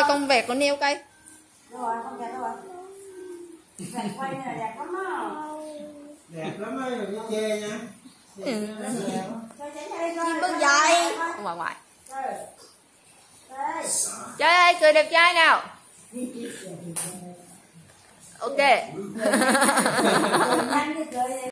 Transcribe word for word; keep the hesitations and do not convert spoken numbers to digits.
con vẹt con neo cây. Rồi, con vẹt rồi. Vẹt quay này đẹp lắm á. Đẹp lắm á, rồi cái chê nha. Ừ. Chim Bưng dậy. Ngoài ngoài. Trời ơi, cười đẹp trai nào. Ok.